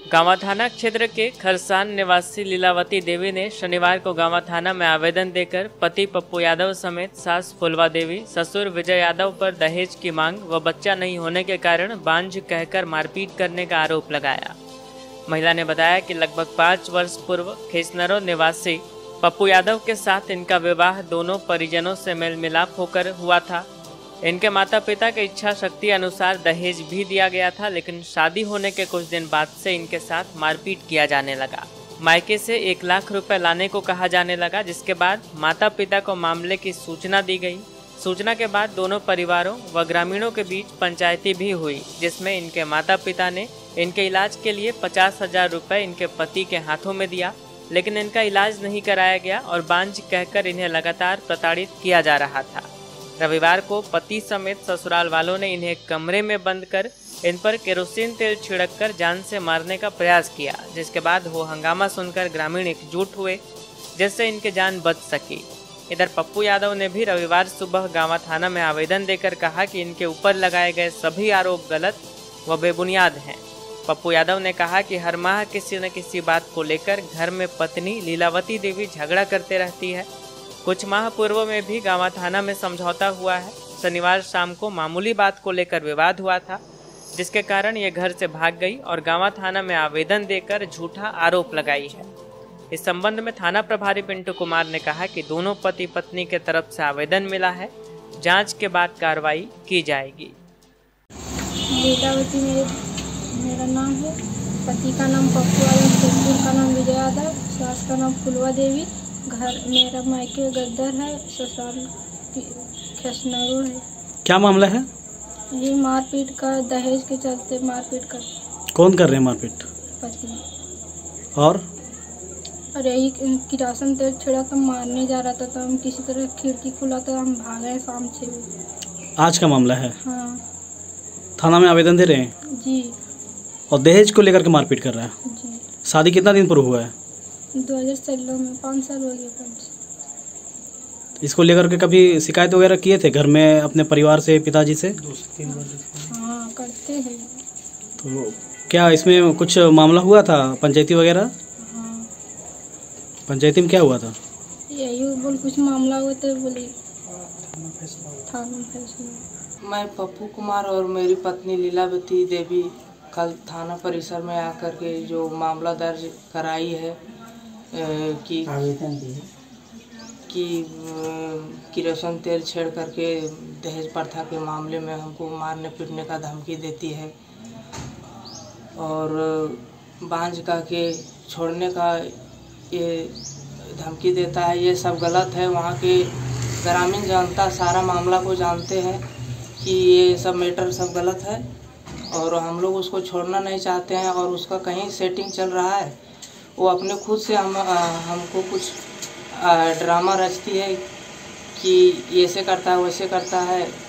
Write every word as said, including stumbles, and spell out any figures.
गांवा थाना क्षेत्र के खरसान निवासी लीलावती देवी ने शनिवार को गांवा थाना में आवेदन देकर पति पप्पू यादव समेत सास फुलवा देवी, ससुर विजय यादव पर दहेज की मांग व बच्चा नहीं होने के कारण बांझ कहकर मारपीट करने का आरोप लगाया। महिला ने बताया कि लगभग पाँच वर्ष पूर्व खेसनरो निवासी पप्पू यादव के साथ इनका विवाह दोनों परिजनों से मेल मिलाप होकर हुआ था। इनके माता पिता की इच्छा शक्ति अनुसार दहेज भी दिया गया था, लेकिन शादी होने के कुछ दिन बाद से इनके साथ मारपीट किया जाने लगा। मायके से एक लाख रुपए लाने को कहा जाने लगा, जिसके बाद माता पिता को मामले की सूचना दी गई। सूचना के बाद दोनों परिवारों व ग्रामीणों के बीच पंचायती भी हुई, जिसमें इनके माता पिता ने इनके इलाज के लिए पचास हजार रुपये इनके पति के हाथों में दिया, लेकिन इनका इलाज नहीं कराया गया और बांझ कहकर इन्हें लगातार प्रताड़ित किया जा रहा था। रविवार को पति समेत ससुराल वालों ने इन्हें कमरे में बंद कर इन पर केरोसिन तेल छिड़ककर जान से मारने का प्रयास किया, जिसके बाद वो हंगामा सुनकर ग्रामीण एकजुट हुए, जिससे इनकी जान बच सकी। इधर पप्पू यादव ने भी रविवार सुबह गांवा थाना में आवेदन देकर कहा कि इनके ऊपर लगाए गए सभी आरोप गलत व बेबुनियाद हैं। पप्पू यादव ने कहा कि हर माह किसी न किसी बात को लेकर घर में पत्नी लीलावती देवी झगड़ा करते रहती है। कुछ माह पूर्व में भी गांवा थाना में समझौता हुआ है। शनिवार शाम को मामूली बात को लेकर विवाद हुआ था, जिसके कारण ये घर से भाग गई और गांवा थाना में आवेदन देकर झूठा आरोप लगाई है। इस संबंध में थाना प्रभारी पिंटू कुमार ने कहा कि दोनों पति पत्नी के तरफ से आवेदन मिला है, जांच के बाद कार्रवाई की जाएगी। लीलावती मेरे मेरा नाम है। पति का नाम पप्पू यादव, ससुर का नाम विजय यादव, सास का नाम फुलवा देवी। घर मेरा मायके गद्दर है, ससुराल खेसनरो है। क्या मामला है? ये मारपीट का, दहेज के चलते मारपीट कर। कौन कर रहे हैं मारपीट? पति। और और यही किरासन तेल छिड़ा कर मारने जा रहा था, तो हम किसी तरह खिड़की खुला तो हम भागे शाम छः बजे। आज का मामला है? हाँ। थाना में आवेदन दे रहे हैं? जी। और दहेज को लेकर के मारपीट कर रहा है? जी। शादी कितना दिन पूर्व हुआ है? दो हजार सोलह में, पाँच साल हो गया। पाँच। इसको लेकर के कभी शिकायत वगैरह किए थे घर में अपने परिवार से, पिताजी से? हाँ, करते हैं। तो क्या इसमें कुछ मामला हुआ था पंचायती वगैरह? हाँ। पंचायती में क्या हुआ था? यही बोल कुछ मामला हुआ तो बोले थाना फैसला। मैं पप्पू कुमार और मेरी पत्नी लीलावती देवी कल थाना परिसर में आकर के जो मामला दर्ज कराई है कि कि किरोसिन तेल छेड़ करके दहेज प्रथा के मामले में हमको मारने पीटने का धमकी देती है और बांझ का के छोड़ने का ये धमकी देता है। ये सब गलत है। वहाँ के ग्रामीण जनता सारा मामला को जानते हैं कि ये सब मैटर सब गलत है और हम लोग उसको छोड़ना नहीं चाहते हैं और उसका कहीं सेटिंग चल रहा है। वो अपने खुद से हम हमको कुछ ड्रामा रचती है कि ऐसे करता है वैसे करता है।